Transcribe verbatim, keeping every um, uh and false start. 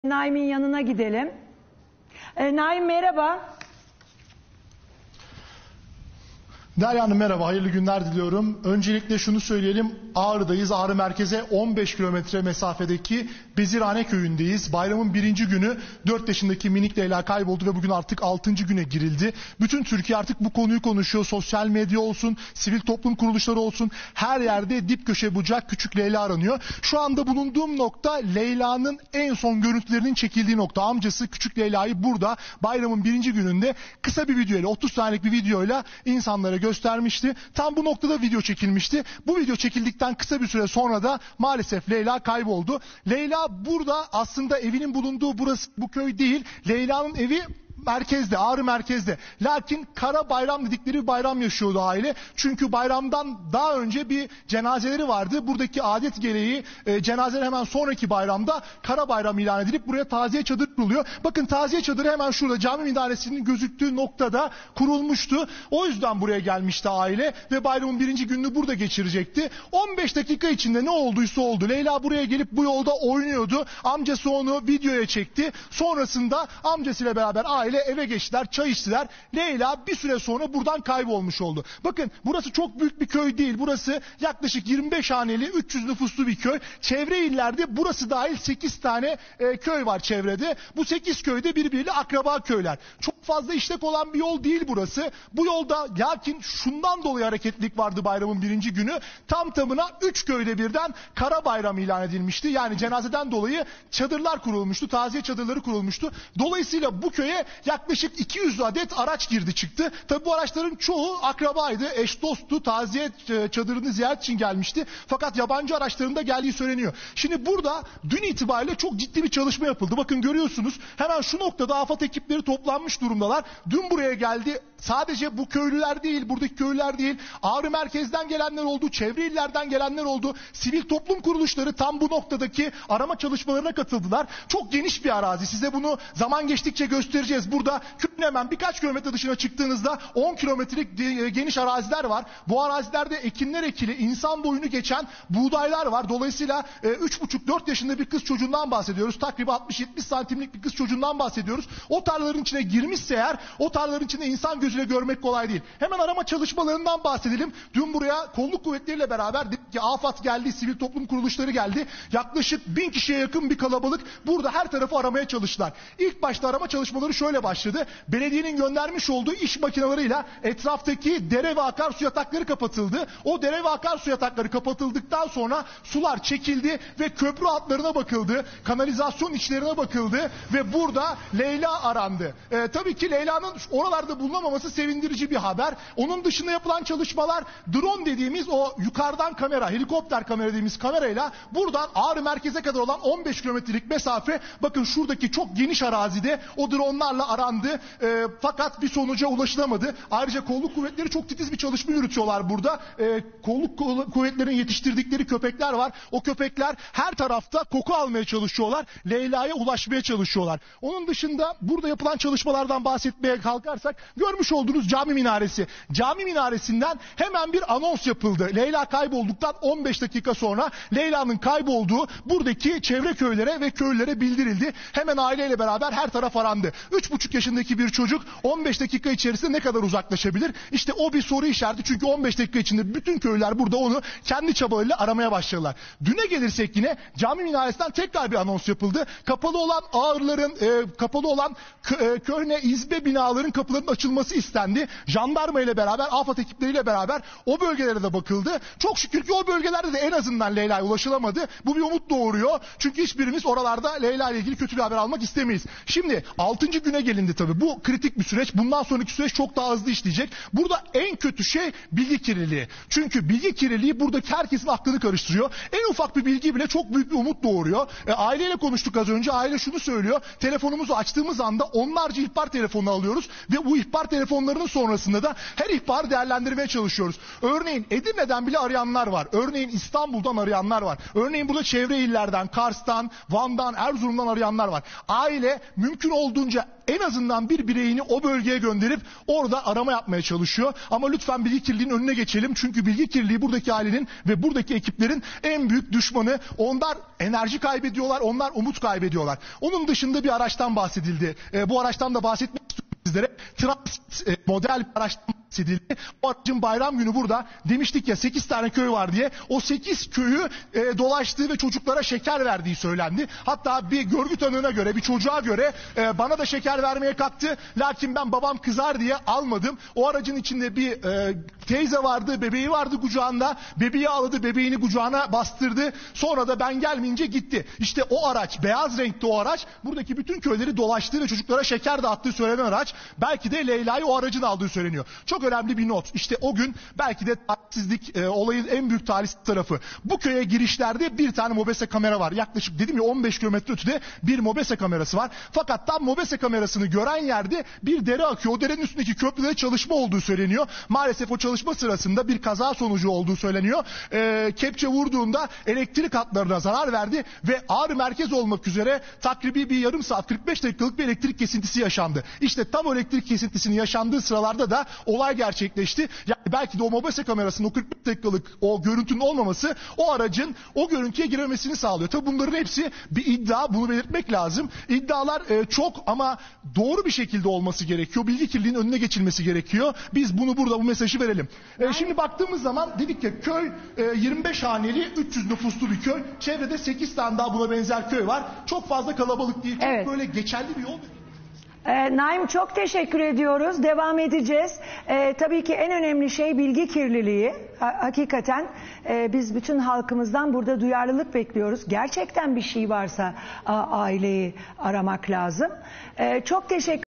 Naim'in yanına gidelim. E, Naim merhaba. Derya Hanım merhaba, hayırlı günler diliyorum. Öncelikle şunu söyleyelim, Ağrı'dayız. Ağrı merkeze on beş kilometre mesafedeki Bezirhane köyündeyiz. Bayramın birinci günü dört yaşındaki minik Leyla kayboldu ve bugün artık altıncı güne girildi. Bütün Türkiye artık bu konuyu konuşuyor. Sosyal medya olsun, sivil toplum kuruluşları olsun, her yerde dip köşe bucak küçük Leyla aranıyor. Şu anda bulunduğum nokta Leyla'nın en son görüntülerinin çekildiği nokta. Amcası küçük Leyla'yı burada bayramın birinci gününde kısa bir videoyla, otuz saniyelik bir videoyla insanlara göstermişti. Tam bu noktada video çekilmişti. Bu video çekildikten kısa bir süre sonra da maalesef Leyla kayboldu. Leyla burada aslında evinin bulunduğu burası bu köy değil. Leyla'nın evi merkezde, Ağrı merkezde. Lakin Kara Bayram dedikleri bir bayram yaşıyordu aile. Çünkü bayramdan daha önce bir cenazeleri vardı. Buradaki adet gereği e, cenazeler hemen sonraki bayramda Kara Bayram ilan edilip buraya taziye çadırı kuruluyor. Bakın taziye çadırı hemen şurada cami minaresinin gözüktüğü noktada kurulmuştu. O yüzden buraya gelmişti aile ve bayramın birinci gününü burada geçirecekti. on beş dakika içinde ne olduysa oldu. Leyla buraya gelip bu yolda oynuyordu. Amcası onu videoya çekti. Sonrasında amcasıyla beraber aile eve geçtiler, çay içtiler. Leyla bir süre sonra buradan kaybolmuş oldu. Bakın burası çok büyük bir köy değil. Burası yaklaşık yirmi beş haneli, üç yüz nüfuslu bir köy. Çevre illerde burası dahil sekiz tane e, köy var çevrede. Bu sekiz köyde birbiriyle akraba köyler. Çok fazla işlek olan bir yol değil burası. Bu yolda lakin şundan dolayı hareketlilik vardı bayramın birinci günü. Tam tamına üç köyde birden Kara Bayram ilan edilmişti. Yani cenazeden dolayı çadırlar kurulmuştu. Taziye çadırları kurulmuştu. Dolayısıyla bu köye yaklaşık iki yüz adet araç girdi çıktı. Tabi bu araçların çoğu akrabaydı, eş dosttu, taziye çadırını ziyaret için gelmişti. Fakat yabancı araçların da geldiği söyleniyor. Şimdi burada dün itibariyle çok ciddi bir çalışma yapıldı. Bakın görüyorsunuz hemen şu noktada AFAD ekipleri toplanmış durumdalar. Dün buraya geldi. Sadece bu köylüler değil, buradaki köylüler değil, Ağrı merkezden gelenler oldu, çevre illerden gelenler oldu. Sivil toplum kuruluşları tam bu noktadaki arama çalışmalarına katıldılar. Çok geniş bir arazi. Size bunu zaman geçtikçe göstereceğiz. Burada köyün hemen birkaç kilometre dışına çıktığınızda on kilometrelik geniş araziler var. Bu arazilerde ekinler ekili, insan boyunu geçen buğdaylar var. Dolayısıyla üç buçuk dört yaşında bir kız çocuğundan bahsediyoruz. Takribi altmış yetmiş santimlik bir kız çocuğundan bahsediyoruz. O tarlaların içine girmişse eğer, o tarlaların içinde insan gözüyle görmek kolay değil. Hemen arama çalışmalarından bahsedelim. Dün buraya kolluk kuvvetleriyle beraber dedik ki AFAD geldi, sivil toplum kuruluşları geldi. Yaklaşık bin kişiye yakın bir kalabalık burada her tarafı aramaya çalıştılar. İlk başta arama çalışmaları şöyle başladı. Belediyenin göndermiş olduğu iş makineleriyle etraftaki dere ve akarsu yatakları kapatıldı. O dere ve akarsu yatakları kapatıldıktan sonra sular çekildi ve köprü hatlarına bakıldı. Kanalizasyon içlerine bakıldı ve burada Leyla arandı. Ee, tabii ki Leyla'nın oralarda bulunamaması sevindirici bir haber. Onun dışında yapılan çalışmalar drone dediğimiz o yukarıdan kamera, helikopter kamera dediğimiz kamerayla buradan Ağrı merkeze kadar olan on beş kilometrelik mesafe, bakın şuradaki çok geniş arazide o dronelarla arandı. E, fakat bir sonuca ulaşılamadı. Ayrıca kolluk kuvvetleri çok titiz bir çalışma yürütüyorlar burada. E, kolluk kuvvetlerinin yetiştirdikleri köpekler var. O köpekler her tarafta koku almaya çalışıyorlar. Leyla'ya ulaşmaya çalışıyorlar. Onun dışında burada yapılan çalışmalardan bahsetmeye kalkarsak görmüş olduğunuz cami minaresi. Cami minaresinden hemen bir anons yapıldı. Leyla kaybolduktan on beş dakika sonra Leyla'nın kaybolduğu buradaki çevre köylere ve köylere bildirildi. Hemen aileyle beraber her taraf arandı. üç buçuk yaşındaki bir çocuk on beş dakika içerisinde ne kadar uzaklaşabilir? İşte o bir soru işareti. Çünkü on beş dakika içinde bütün köylüler burada onu kendi çabalarıyla aramaya başladılar. Düne gelirsek yine cami minaresinden tekrar bir anons yapıldı. Kapalı olan ağırların, e, kapalı olan kö, e, köhne izbe binaların kapılarının açılması istendi. Jandarma ile beraber, AFAD ekipleriyle beraber o bölgelere de bakıldı. Çok şükür ki o bölgelerde de en azından Leyla'ya ulaşılamadı. Bu bir umut doğuruyor. Çünkü hiçbirimiz oralarda Leyla ile ilgili kötü bir haber almak istemeyiz. Şimdi altıncı güne gelindi tabii. Bu kritik bir süreç. Bundan sonraki süreç çok daha hızlı işleyecek. Burada en kötü şey bilgi kirliliği. Çünkü bilgi kirliliği buradaki herkesin aklını karıştırıyor. En ufak bir bilgi bile çok büyük bir umut doğuruyor. E, aileyle konuştuk az önce. Aile şunu söylüyor. Telefonumuzu açtığımız anda onlarca ihbar telefonu alıyoruz ve bu ihbar telefonlarının sonrasında da her ihbarı değerlendirmeye çalışıyoruz. Örneğin Edirne'den bile arayanlar var. Örneğin İstanbul'dan arayanlar var. Örneğin burada çevre illerden, Kars'tan, Van'dan, Erzurum'dan arayanlar var. Aile mümkün olduğunca en azından bir bireyini o bölgeye gönderip orada arama yapmaya çalışıyor. Ama lütfen bilgi kirliliğinin önüne geçelim. Çünkü bilgi kirliliği buradaki ailenin ve buradaki ekiplerin en büyük düşmanı. Onlar enerji kaybediyorlar, onlar umut kaybediyorlar. Onun dışında bir araçtan bahsedildi. E, bu araçtan da bahsetmek istiyorum sizlere. Transit e, model bir araçtan bahsedildi. O aracın bayram günü burada demiştik ya sekiz tane köy var diye. O sekiz köyü e, dolaştığı ve çocuklara şeker verdiği söylendi. Hatta bir görgü tanığına göre, bir çocuğa göre e, bana da şeker vermeye kalktı. Lakin ben babam kızar diye almadım. O aracın içinde bir e, teyze vardı, bebeği vardı kucağında. Bebeği ağladı, bebeğini kucağına bastırdı. Sonra da ben gelmeyince gitti. İşte o araç, beyaz renkli o araç buradaki bütün köyleri dolaştığı ve çocuklara şeker dağıttığı söylenen araç. Belki de Leyla'yı o aracın aldığı söyleniyor. Çok önemli bir not. İşte o gün belki de talihsizlik e, olayın en büyük talihsiz tarafı. Bu köye girişlerde bir tane MOBESE kamera var. Yaklaşık dedim ya on beş kilometre ötede bir MOBESE kamerası var. Fakat tam MOBESE kamerasını gören yerde bir dere akıyor. O derenin üstündeki köprüde çalışma olduğu söyleniyor. Maalesef o çalışma sırasında bir kaza sonucu olduğu söyleniyor. E, kepçe vurduğunda elektrik hatlarına zarar verdi ve Ağrı merkez olmak üzere takribi bir yarım saat kırk beş dakikalık bir elektrik kesintisi yaşandı. İşte tam o elektrik kesintisinin yaşandığı sıralarda da olay gerçekleşti. Yani belki de o MOBESE kamerasının o kırk beş dakikalık o görüntünün olmaması o aracın o görüntüye girememesini sağlıyor. Tabii bunların hepsi bir iddia, bunu belirtmek lazım. İddialar e, çok ama doğru bir şekilde olması gerekiyor. Bilgi kirliliğinin önüne geçilmesi gerekiyor. Biz bunu burada bu mesajı verelim. E, şimdi baktığımız zaman dedik ya köy e, yirmi beş haneli üç yüz nüfuslu bir köy. Çevrede sekiz tane daha buna benzer köy var. Çok fazla kalabalık değil. Çok Evet. böyle geçerli bir yol. Ee, Naim çok teşekkür ediyoruz. Devam edeceğiz. Ee, tabii ki en önemli şey bilgi kirliliği. Ha, hakikaten e, biz bütün halkımızdan burada duyarlılık bekliyoruz. Gerçekten bir şey varsa a, aileyi aramak lazım. Ee, çok teşekkür